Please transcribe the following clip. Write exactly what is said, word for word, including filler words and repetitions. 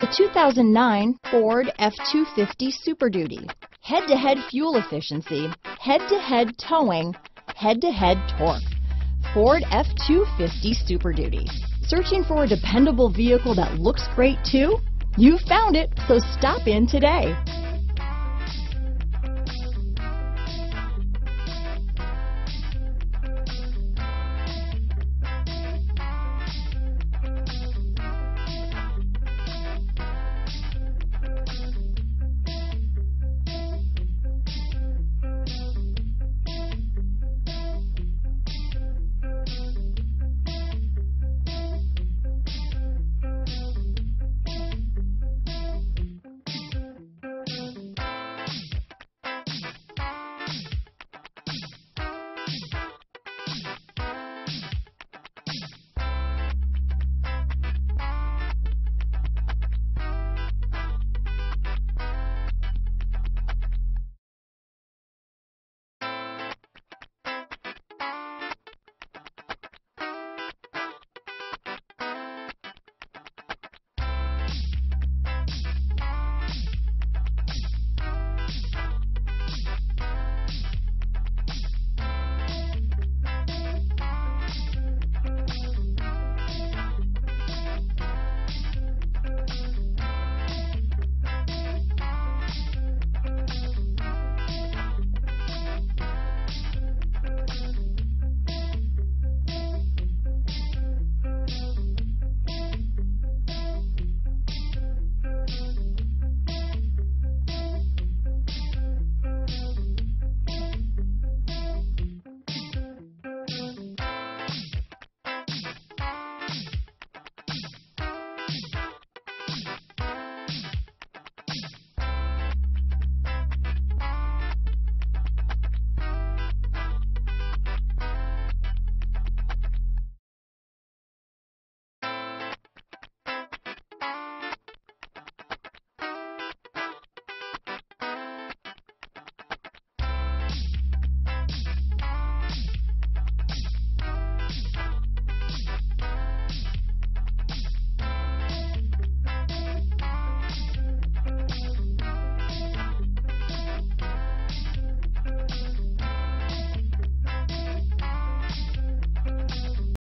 The two thousand nine Ford F two fifty Super Duty. Head-to-head fuel efficiency, head-to-head towing, head-to-head torque. Ford F two fifty Super Duty. Searching for a dependable vehicle that looks great too? You found it, so stop in today.